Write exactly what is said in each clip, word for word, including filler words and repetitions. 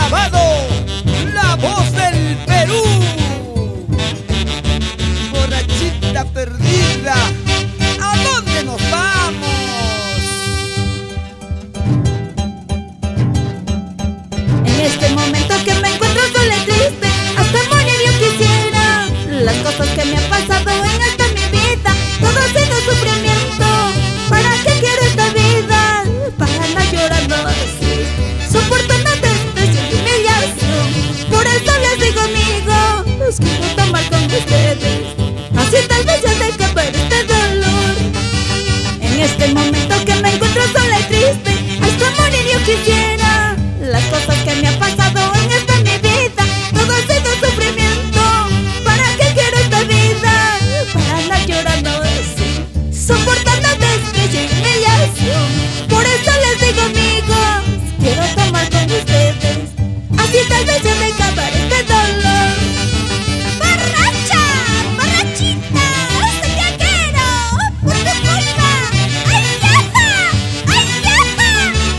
Lavado, la voz del Perú. Borrachita perdida, ¿a dónde nos vamos? En este momento que me encuentro sola y triste, hasta morir yo quisiera. Las cosas que me han pasado en esta mi vida, todo ha sido sufrimiento. ¿Para qué quiero esta vida? Para andar llorando así, soportando desprecio y humillación. Por eso les digo, amigos, quiero tomar con ustedes, así tal vez ya deje ver este dolor. En este momento que me encuentro sola y triste, hasta morir yo quisiera. Las cosas que me han pasado en esta mi vida, todo ha sido sufrimiento. ¿Para qué quiero esta vida? Para andar llorando así, soportando desprecio y humillación. Por eso les digo, amigos, quiero tomar con ustedes, así tal vez se me acabará este dolor. ¡Borracha! ¡Borrachita! ¡Hasta ya quiero! ¡Por tu culpa! ¡Ay, yaja! ¡Ay, yaja!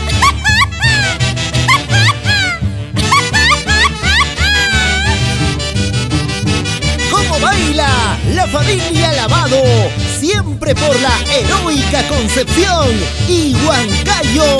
¿Cómo baila la familia Lavado? Siempre por la heroica Concepción y Huancayo.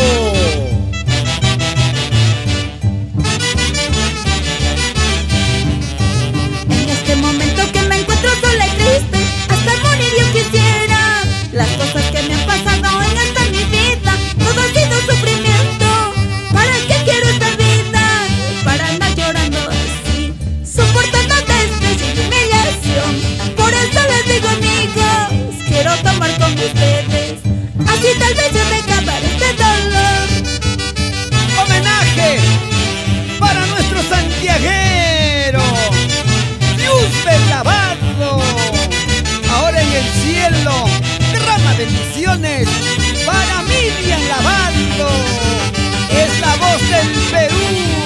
En este momento que me encuentro sola y triste, hasta morir yo quisiera. Las cosas que me han pasado en esta mi vida, todo ha sido sufrimiento. ¿Para qué quiero esta vida? Para andar llorando así, soportando desprecio y humillación. Por eso les digo, amigos, quiero tomar con ustedes, así tal vez se me acabará este dolor. Homenaje para nuestro santiaguero Dios Lavado. Ahora en el cielo derrama bendiciones para Miriam Lavado. Es la voz del Perú.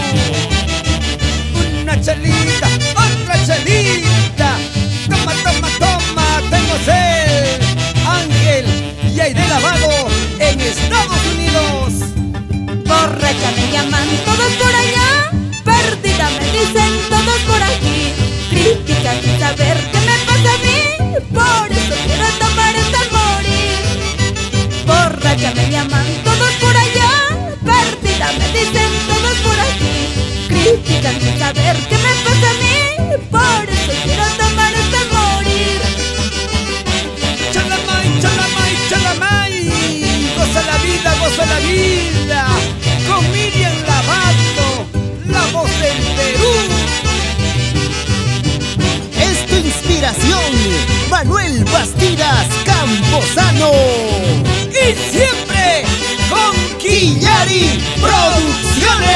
Una chelita, otra chelita. Toma, toma, toma, tengo sed. Ángel y Aide Lavado en Estados Unidos. Borracha me llaman todos por allá, perdida me dicen todos por aquí. Critican sin saber qué me pasa a mí, por eso quiero tomar hasta morir. Borracha me llaman todos por allá, perdida me dicen todos por aquí. Critican sin saber qué me pasa a mí, por eso quiero tomar hasta morir. Chalamay, chalamay, chalamay. Goza la vida, goza la vida. Con Miriam Lavado, la voz del Perú. Es tu inspiración, Manuel Bastidas Camposano. Y siempre con Quillari Producciones.